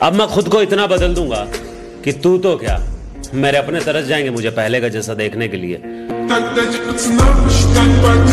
अब मैं खुद को इतना बदल दूंगा कि तू तो क्या, मेरे अपने तरस जाएंगे मुझे पहले का जैसा देखने के लिए।